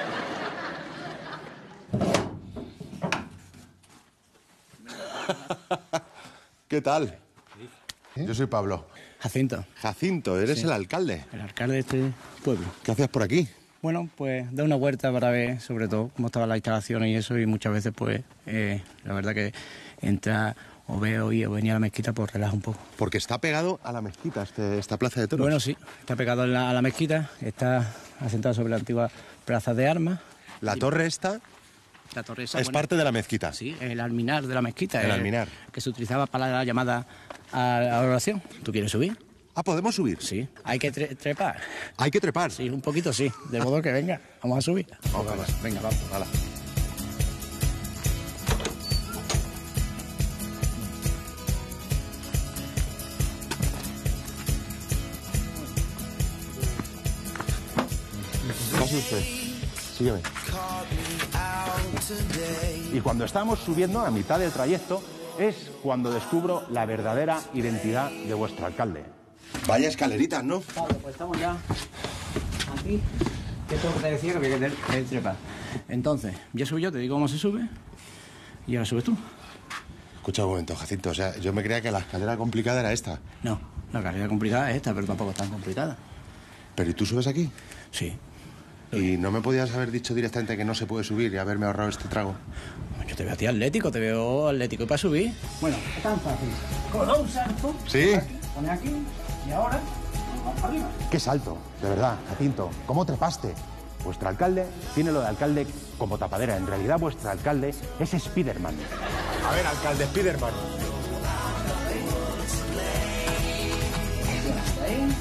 ¿Qué tal? Yo soy Pablo.
Jacinto.
Jacinto, eres
Sí.
el alcalde.
El alcalde de este pueblo.
¿Qué hacías por aquí?
Bueno, pues da una vuelta para ver sobre todo cómo estaban las instalaciones y eso, y muchas veces pues eh, la verdad que entra o veo y o venía a la mezquita pues relaja un poco.
Porque está pegado a la mezquita este, esta plaza de toros.
Bueno, sí, está pegado en la- a la mezquita, está asentado sobre la antigua plaza de armas.
La torre esta
La torre esa,
es
bueno,
parte de la mezquita.
Sí, el alminar de la mezquita.
El
eh,
alminar.
Que se utilizaba para la llamada a la oración. ¿Tú quieres subir?
Ah, ¿podemos subir?
Sí. Hay que tre- trepar.
¿Hay que trepar?
Sí, un poquito sí. De modo que venga, vamos a subir.
Vamos, vamos.
Venga, vamos.
Hala. Pase usted. Sígueme.
Y cuando estamos subiendo, a mitad del trayecto, es cuando descubro la verdadera identidad de vuestro alcalde.
Vaya escaleritas, ¿no?
Vale, pues estamos ya aquí. Que es lo que te decía que había que tre- trepar. Entonces, ya subí yo, te digo cómo se sube. Y ahora subes tú.
Escucha un momento, Jacinto. O sea, yo me creía que la escalera complicada era esta.
No, la carrera complicada es esta, pero tampoco es tan complicada.
¿Pero y tú subes aquí?
Sí.
¿Y no me podías haber dicho directamente que no se puede subir y haberme ahorrado este trago?
Yo te veo a ti atlético, te veo atlético y para subir. Bueno, es tan fácil. Con un salto.
Sí.
Pones aquí y ahora vamos para arriba.
¡Qué salto! De verdad, Jacinto, ¿cómo trepaste? Vuestro alcalde tiene lo de alcalde como tapadera. En realidad, vuestro alcalde es Spiderman.
A ver, alcalde Spiderman.
Ahí.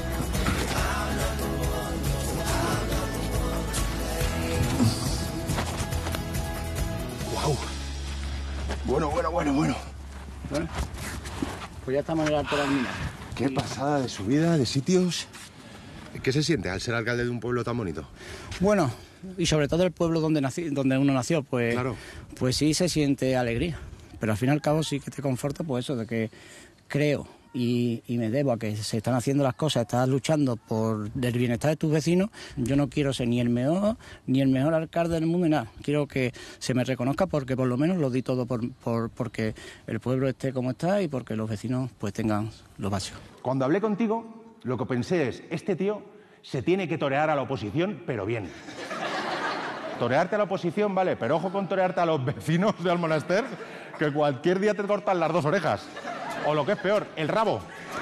¡Guau! Bueno, bueno, bueno, bueno.
Bueno, pues ya estamos en el alto de la mina.
Qué pasada de subida, de sitios. ¿Qué se siente al ser alcalde de un pueblo tan bonito?
Bueno, y sobre todo el pueblo donde nací, donde uno nació, pues,
Claro.
pues sí se siente alegría. Pero al fin y al cabo sí que te conforta, pues eso, de que creo y, y me debo a que se están haciendo las cosas, estás luchando por el bienestar de tus vecinos. Yo no quiero ser ni el mejor, ni el mejor alcalde del mundo, ni nada. Quiero que se me reconozca porque por lo menos lo di todo por, por porque el pueblo esté como está y porque los vecinos pues tengan lo básico.
Cuando hablé contigo, lo que pensé es, este tío se tiene que torear a la oposición, pero bien. Torearte a la oposición, vale, pero ojo con torearte a los vecinos de Almonaster, que cualquier día te cortan las dos orejas. O lo que es peor, el rabo.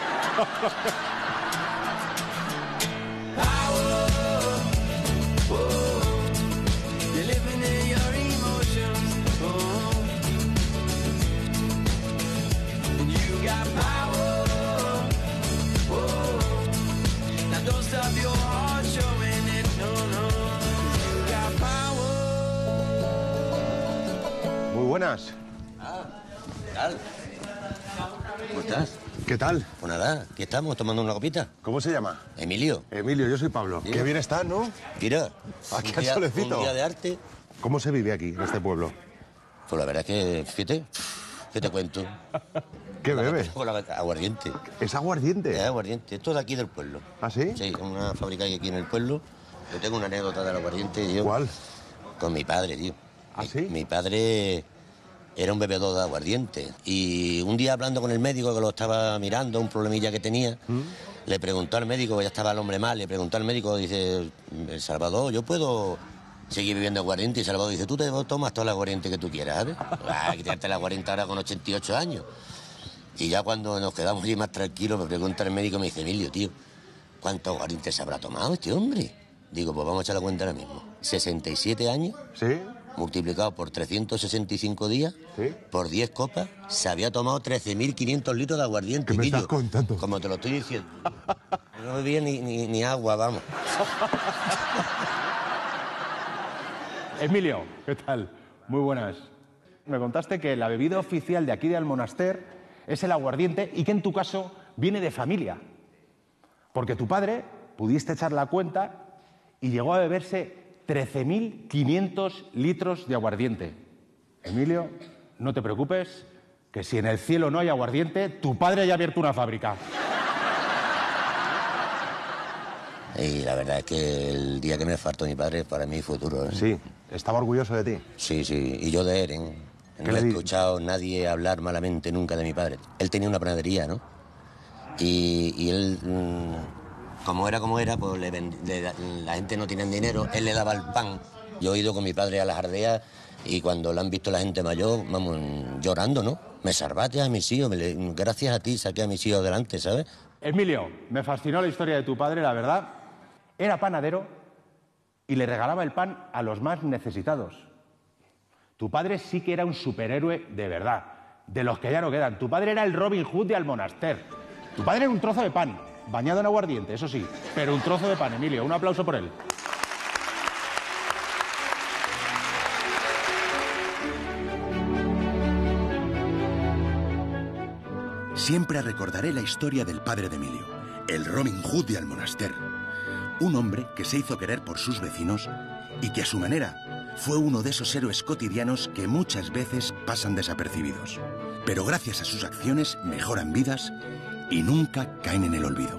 Muy buenas.
¿Qué tal? ¿Cómo estás?
¿Qué tal?
Pues nada, aquí estamos tomando una copita.
¿Cómo se llama?
Emilio.
Emilio, yo soy Pablo.
Sí.
Qué bien estás, ¿no?
Mira,
Aquí
un
al
día-
solecito.
Un día de arte.
¿Cómo se vive aquí, en este pueblo?
Pues la verdad es que, fíjate, ¿qué te cuento?
¿Qué
La-
bebe?
con la- aguardiente.
¿Es aguardiente?
Es aguardiente. Esto de aquí del pueblo.
¿Ah, sí?
Sí, una fábrica que hay aquí en el pueblo. Yo tengo una anécdota del aguardiente, tío.
¿Cuál?
Con mi padre, tío.
¿Ah,
Mi-
sí?
Mi padre era un bebedor de aguardiente. Y un día hablando con el médico que lo estaba mirando, un problemilla que tenía, le preguntó al médico, que ya estaba el hombre mal, le preguntó al médico, dice, "El Salvador, ¿yo puedo seguir bebiendo aguardiente?" Y Salvador dice, tú te tomas toda la aguardiente que tú quieras, ¿sabes? Hay que tirarte la aguardiente ahora con ochenta y ocho años. Y ya cuando nos quedamos allí más tranquilos, me pregunta el médico, me dice, Emilio, tío, ¿cuánto aguardiente se habrá tomado este hombre? Digo, pues vamos a echar la cuenta ahora mismo. sesenta y siete años.
¿Sí?
Multiplicado por trescientos sesenta y cinco días,
¿Sí?
por diez copas, se había tomado trece mil quinientos litros de aguardiente.
¿Qué me
Quillo.
estás contando?
Como te lo estoy diciendo. No bebía ni, ni, ni agua, vamos.
Emilio, ¿qué tal? Muy buenas. Me contaste que la bebida oficial de aquí de Almonaster es el aguardiente y que en tu caso viene de familia. Porque tu padre, pudiste echar la cuenta y llegó a beberse trece mil quinientos litros de aguardiente. Emilio, no te preocupes, que si en el cielo no hay aguardiente, tu padre ya ha abierto una fábrica.
Y la verdad es que el día que me faltó mi padre, para mí fue duro. ¿eh?
Sí, estaba orgulloso de ti.
Sí, sí, y yo de él, ¿eh? No he escuchado a nadie hablar malamente nunca de mi padre. Él tenía una panadería, ¿no? Y, y él, mmm, como era como era, pues le vend... le... la gente no tenía dinero, él le daba el pan. Yo he ido con mi padre a las ardeas y cuando lo han visto la gente mayor, vamos, llorando, ¿no? Me salvaste a mis hijos, me le... gracias a ti saqué a mis hijos adelante, ¿sabes?
Emilio, me fascinó la historia de tu padre, la verdad. Era panadero y le regalaba el pan a los más necesitados. Tu padre sí que era un superhéroe de verdad, de los que ya no quedan. Tu padre era el Robin Hood de Almonaster. Tu padre era un trozo de pan, bañado en aguardiente, eso sí, pero un trozo de pan, Emilio. Un aplauso por él.
Siempre recordaré la historia del padre de Emilio, el Robin Hood de Almonaster. Un hombre que se hizo querer por sus vecinos y que a su manera fue uno de esos héroes cotidianos que muchas veces pasan desapercibidos. Pero gracias a sus acciones mejoran vidas y nunca caen en el olvido.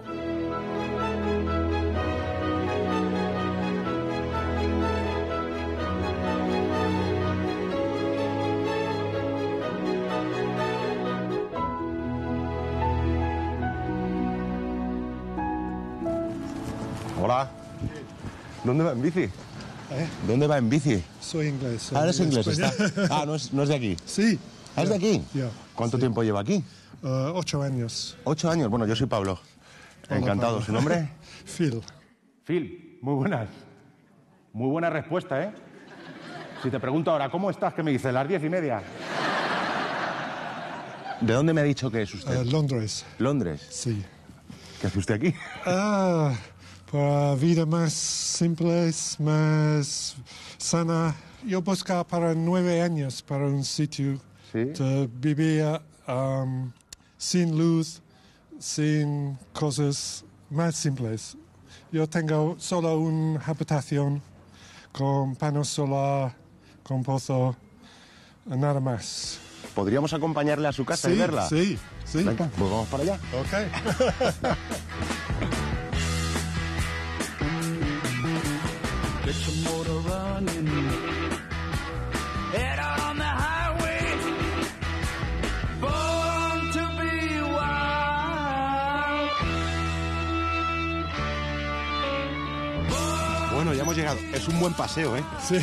Hola. ¿Dónde va en bici?
¿Eh?
¿Dónde va en bici?
Soy inglés. Soy
Ah, eres inglés.
España.
Está... Ah, no es, no es de aquí.
Sí.
¿Ah, es de aquí?
Ya.
¿Cuánto
Sí.
tiempo lleva aquí?
Uh, ocho años.
Ocho años. Bueno, yo soy Pablo.
Hola,
Encantado.
Pablo.
¿Su nombre?
Phil.
Phil, muy buenas. Muy buena respuesta, ¿eh? Si te pregunto ahora, ¿cómo estás? ¿Qué me dices? Las diez y media.
¿De dónde me ha dicho que es usted?
Uh, Londres.
¿Londres?
Sí.
¿Qué hace usted aquí?
Ah, para vida más simple, más sana. Yo buscaba para nueve años para un sitio
¿Sí?
de vivir um, sin luz, sin cosas más simples. Yo tengo solo una habitación con panos solar, con pozo, nada más.
¿Podríamos acompañarle a su casa
Sí,
y verla?
sí, sí.
Venga, pues vamos para allá.
Ok.
Get your motor running. Head out on the highway. Born to be wild.
Bueno, ya hemos llegado. Es un buen paseo, ¿eh?
Sí.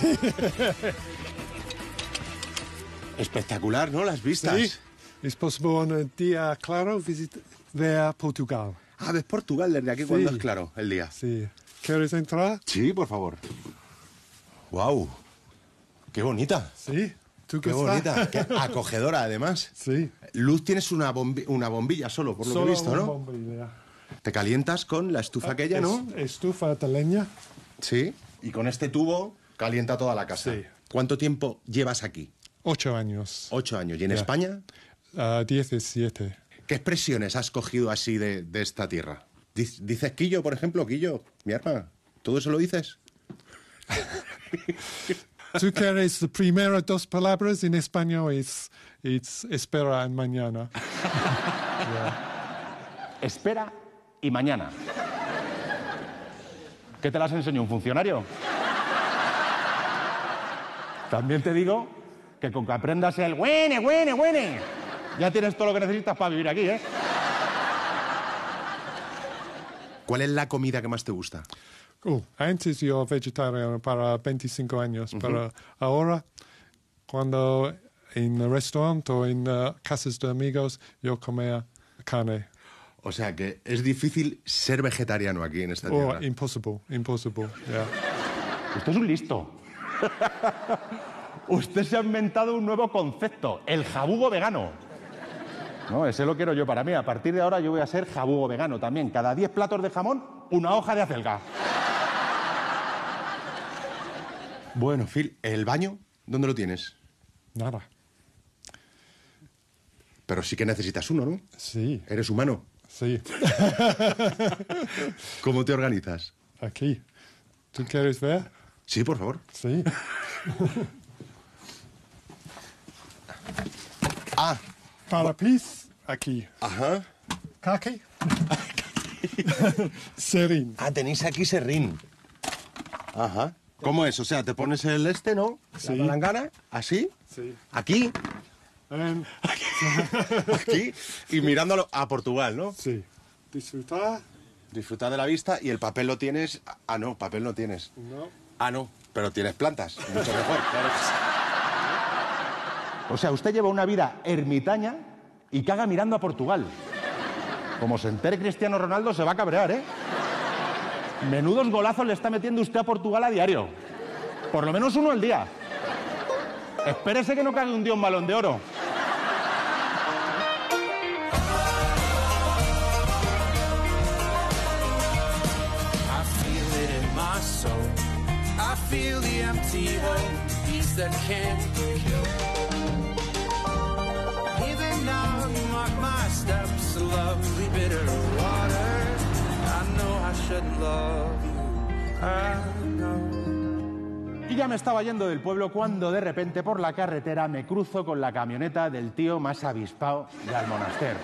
Espectacular, ¿no? Las vistas.
Sí. Es posible un día claro visitar, ver Portugal.
Ah, ¿ves Portugal desde aquí
Sí.
cuando es claro el día?
Sí. ¿Quieres entrar?
Sí, por favor. Wow. Qué bonita.
Sí. ¿Tú
Qué
gustas?
bonita. Qué acogedora, además.
Sí.
Luz tienes una, bombi- una bombilla solo, por lo
Solo
que he visto,
una
¿no?
bombilla.
Te calientas con la estufa aquella, ¿no?
Es- Estufa de leña.
Sí. Y con este tubo calienta toda la casa.
Sí.
¿Cuánto tiempo llevas aquí?
Ocho años.
Ocho años. ¿Y en
Ya.
España?
Uh, diecisiete.
¿Qué expresiones has cogido así de, de esta tierra? Dic- ¿Dices Quillo, por ejemplo? Quillo, mi arma. ¿Todo eso lo dices?
¿Tú quieres las primeras dos palabras en español? Es, es espera en mañana.
Espera y mañana. ¿Qué te las enseñó un funcionario? También te digo que con que aprendas el huene, huene, huene, ya tienes todo lo que necesitas para vivir aquí, ¿eh?
¿Cuál es la comida que más te gusta?
Uh, antes yo vegetariano para veinticinco años,
Ujú.
pero ahora cuando en el restaurante o en uh, casas de amigos yo comía carne.
O sea que es difícil ser vegetariano aquí en esta
Oh,
tierra.
impossible, impossible, yeah.
Usted es un listo. Usted se ha inventado un nuevo concepto, el jabugo vegano. No, ese lo quiero yo para mí. A partir de ahora yo voy a ser jabugo vegano también. Cada diez platos de jamón, una hoja de acelga.
Bueno, Phil, ¿el baño dónde lo tienes?
Nada.
Pero sí que necesitas uno, ¿no?
Sí.
¿Eres humano?
Sí.
¿Cómo te organizas?
Aquí. ¿Tú quieres ver?
Sí, por favor.
Sí.
Ah.
Para pis, aquí.
Ajá.
Kaki. Serrín.
Ah, tenéis aquí serrín. Ajá. ¿Cómo es? O sea, te pones el este, ¿no?
Sí.
La palangana, así.
Sí.
Aquí.
Um,
aquí. Y mirándolo a Portugal, ¿no?
Sí. Disfrutar.
Disfrutar de la vista y el papel lo tienes... Ah, no, papel no tienes.
No.
Ah, no, pero tienes plantas. Mucho mejor, claro.
O sea, usted lleva una vida ermitaña y caga mirando a Portugal. Como se entere Cristiano Ronaldo se va a cabrear, ¿eh? Menudos golazos le está metiendo usted a Portugal a diario. Por lo menos uno al día. Espérese que no cague un día un balón de oro.
I feel the empty hole, beats that can't kill. Even now you mark my steps, a lovely bit of water. I know I shouldn't love you, I know.
Y ya me estaba yendo del pueblo cuando de repente por la carretera me cruzo con la camioneta del tío más avispado de Almonaster.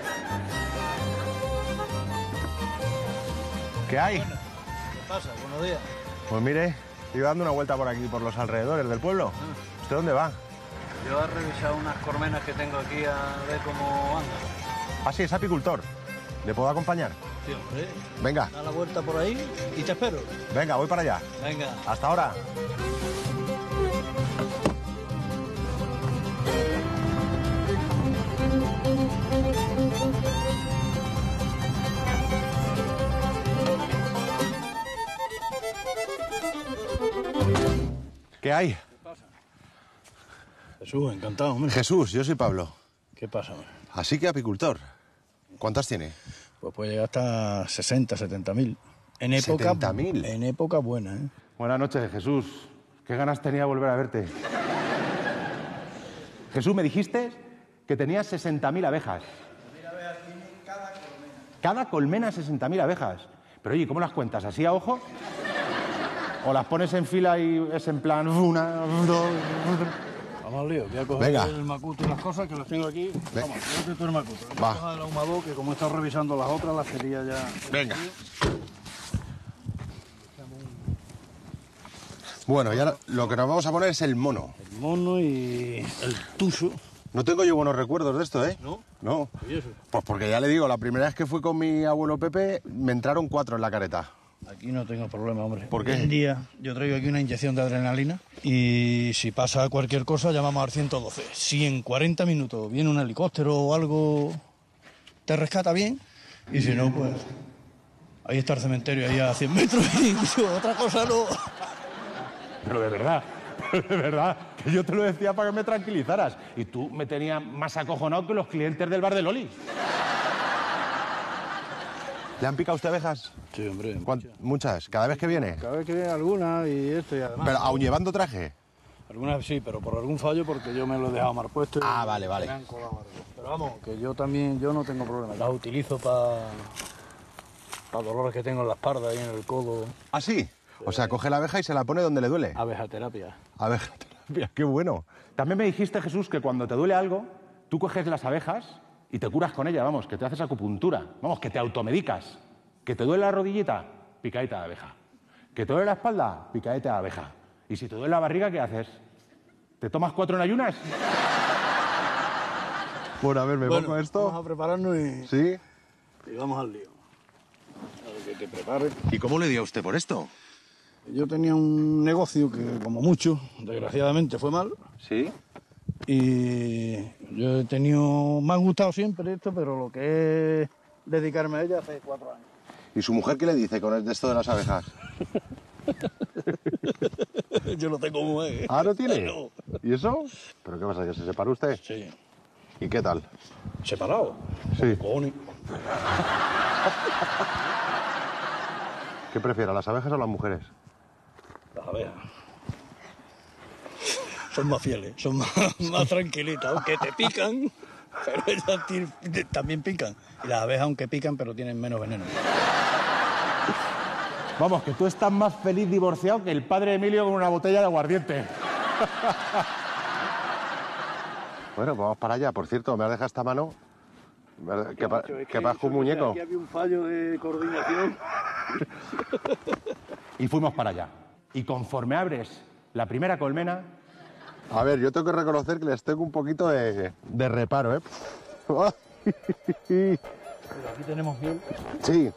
¿Qué hay?
¿Qué pasa? Buenos días.
Pues mire, iba dando una vuelta por aquí, por los alrededores del pueblo. ¿Usted dónde va?
Yo he revisado unas colmenas que tengo aquí a ver cómo anda.
Ah, sí, es apicultor. ¿Le puedo acompañar?
Sí, hombre.
Venga.
Da la vuelta por ahí y te espero.
Venga, voy para allá.
Venga.
Hasta ahora. ¿Qué hay?
¿Qué pasa? Jesús, encantado, hombre.
Jesús, yo soy Pablo.
¿Qué pasa, hombre?
Así que apicultor. ¿Cuántas tiene?
Pues puede llegar hasta sesenta, setenta mil. En época,
setenta mil.
En época buena, ¿eh?
Buenas noches, Jesús. Qué ganas tenía de volver a verte. Jesús, me dijiste que tenías sesenta mil abejas.
Cada colmena.
Cada colmena sesenta mil abejas. Pero oye, ¿cómo las cuentas? ¿Así a ojo? ¿O las pones en fila y es en plan una, dos...
Vamos al lío, voy a coger
Venga.
el macuto y las cosas que las tengo aquí.
Ve.
Vamos, llévate tú el macuto. Voy a
Va.
coger el ahumador, que como he estado revisando las otras, las quería ya...
Venga. Bueno, y ahora lo que nos vamos a poner es el mono.
El mono y el tuso.
No tengo yo buenos recuerdos de esto, ¿eh?
¿No?
No.
¿Y eso?
Pues porque ya le digo, la primera vez que fui con mi abuelo Pepe, me entraron cuatro en la careta.
Aquí no tengo problema, hombre.
¿Por qué?
Hoy en día yo traigo aquí una inyección de adrenalina y si pasa cualquier cosa llamamos al ciento doce. Si en cuarenta minutos viene un helicóptero o algo, te rescata bien. Y si no, pues ahí está el cementerio, ahí a cien metros y otra cosa no.
Pero de verdad, de verdad, que yo te lo decía para que me tranquilizaras. Y tú me tenías más acojonado que los clientes del bar de Loli.
¿Le han picado usted abejas?
Sí, hombre.
Muchas. ¿Muchas? ¿Cada vez que viene?
Cada vez que viene alguna y esto y además...
¿Pero aun llevando traje?
Algunas sí, pero por algún fallo porque yo me lo he dejado mal puesto. Y
Ah, vale, vale.
me han colado algo. Pero vamos, que yo también, yo no tengo problema. Las utilizo para para dolores que tengo en la espalda y en el codo.
¿Ah, sí? O sea, coge la abeja y se la pone donde le duele.
Abejaterapia.
Abejaterapia, qué bueno.
También me dijiste, Jesús, que cuando te duele algo, tú coges las abejas y te curas con ella, vamos, que te haces acupuntura, vamos, que te automedicas. Que te duele la rodillita, picadita de abeja. Que te duele la espalda, picadita de abeja. Y si te duele la barriga, ¿qué haces? ¿Te tomas cuatro en ayunas?
Bueno, a ver, me
Bueno,
pongo esto.
vamos a prepararnos y,
Sí.
y vamos al lío. A ver que te prepares.
¿Y cómo le dio a usted por esto?
Yo tenía un negocio que, como mucho, desgraciadamente fue mal.
Sí.
Y yo he tenido... Me ha gustado siempre esto, pero lo que es dedicarme a ella hace cuatro años.
¿Y su mujer qué le dice con esto de las abejas?
Yo no tengo mujer.
¿Ah, no tiene?
No.
¿Y eso? ¿Pero qué pasa, que se separó usted?
Sí.
¿Y qué tal?
¿Separado?
Sí.
Cojones.
¿Qué prefiere, las abejas o las mujeres?
Las abejas. Son más fieles, son más, más tranquilitas, aunque te pican, pero ellas ti- también pican. Y las abejas, aunque pican, pero tienen menos veneno.
Vamos, que tú estás más feliz divorciado que el padre Emilio con una botella de aguardiente.
Bueno, pues vamos para allá. Por cierto, me has dejado esta mano. Que, pa
macho, es
que parezco un muñeco.
Aquí había un fallo de coordinación.
Y fuimos para allá. Y conforme abres la primera colmena...
A ver, yo tengo que reconocer que les tengo un poquito de, de reparo, ¿eh?
Pero aquí tenemos miel.
Sí.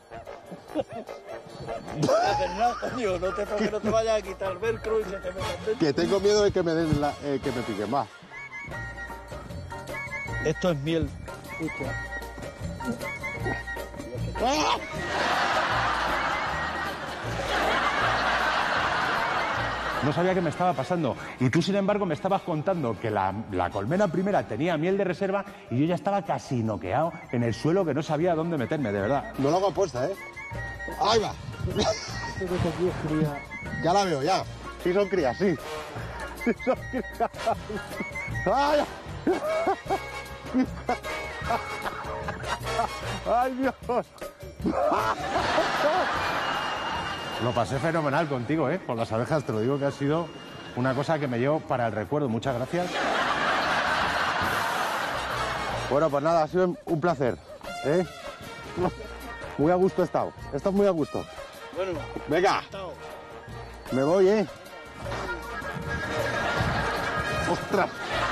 No haces nada, coño, no te, que no te vayas a quitar el velcro y se te metan dentro.
Que tengo miedo de que me den la, eh, que me piquen más.
Esto es miel. Escucha.
¡Ah!
No sabía qué me estaba pasando. Y tú, sin embargo, me estabas contando que la, la colmena primera tenía miel de reserva y yo ya estaba casi noqueado en el suelo que no sabía dónde meterme, de verdad.
No lo hago apuesta, ¿eh? ¡Ahí va!
Esto que aquí es cría.
Ya la veo, ya. Sí son crías, sí. Sí son crías. ¡Ay! ¡Ay, Dios!
Lo pasé fenomenal contigo, ¿eh? Con las abejas, te lo digo que ha sido una cosa que me llevo para el recuerdo. Muchas gracias.
Bueno, pues nada, ha sido un placer, ¿eh? Muy a gusto he estado. Estás muy a gusto.
Bueno,
venga. Me voy, ¿eh? ¡Ostras!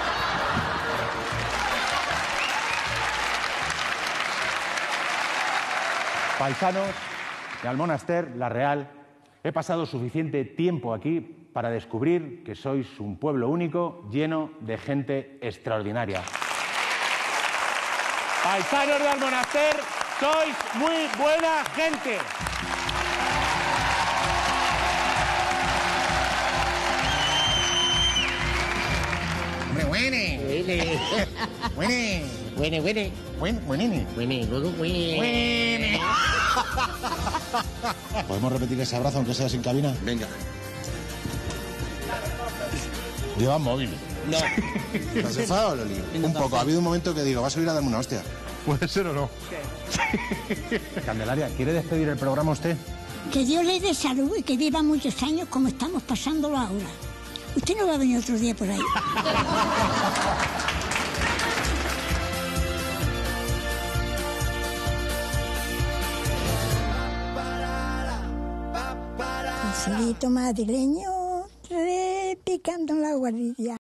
Paisanos de Almonaster la Real, he pasado suficiente tiempo aquí para descubrir que sois un pueblo único, lleno de gente extraordinaria. Paisanos de Almonaster, sois muy buena gente.
Hombre, buene. Buene. Buene, buene. Buene, buene. Buene, luego buene. Buene.
¿Podemos repetir ese abrazo aunque sea sin cabina?
Venga.
Llevan móvil.
No.
¿Te has enfadado, Loli? Un poco. Ha habido un momento que digo, vas a ir a darme una hostia.
Puede ser o no. Candelaria, ¿quiere despedir el programa usted?
Que Dios le dé salud y que viva muchos años como estamos pasándolo ahora. Usted no va a venir otro día por ahí. Un solito madrileño repicando en la guardilla.